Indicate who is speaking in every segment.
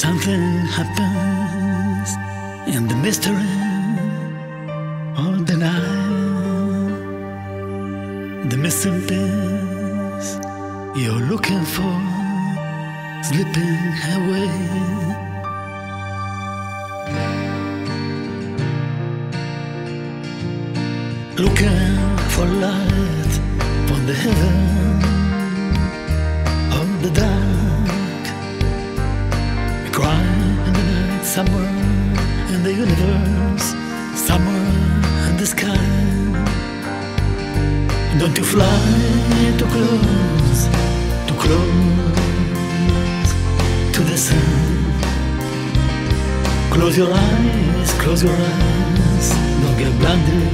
Speaker 1: Something happens in the mystery of the night. The missing piece you're looking for, slipping away. Looking for light from the heaven of the dark. A cry in the night, somewhere in the universe, somewhere in the sky. Don't you fly too close, too close to the sun. Close your eyes, close your eyes. Don't get blinded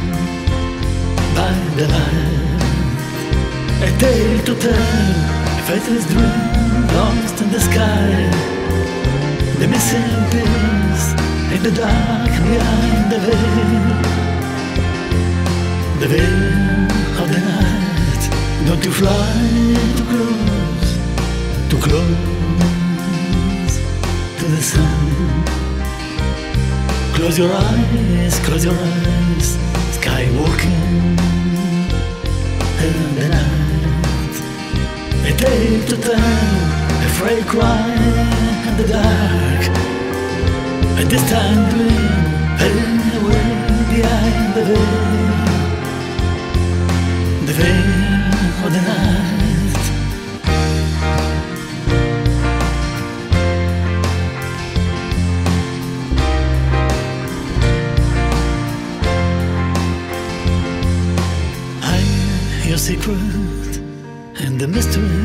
Speaker 1: by the light. A tale to tell, a faithless dream lost in the sky. The missing piece in the dark behind the veil of the night. Don't you fly too close, too close to the sun. Close your eyes, skywalking in the night. A tale to tell, a frail cry in the dark. A distant dream hidden away behind the veil of the night. Your secret and the mystery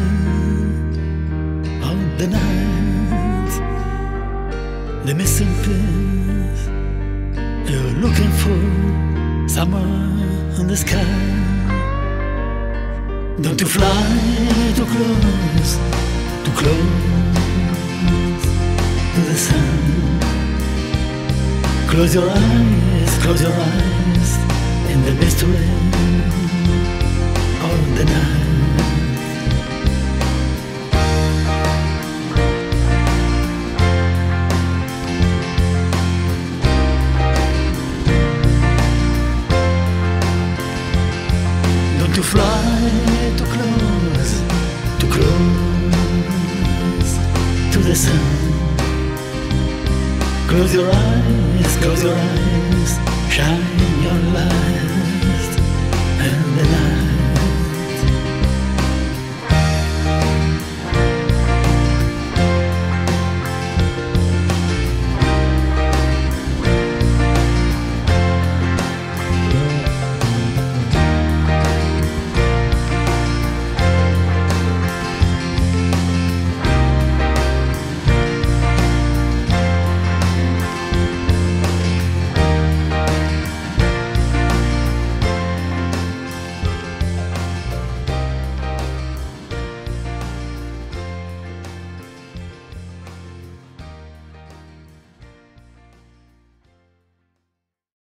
Speaker 1: of the night. The missing piece you're looking for, somewhere in the sky. Don't you fly too close, too close to the sun. Close your eyes in the mystery of the night. Don't you fly too close, too close to the sun. Close your eyes, shine your light.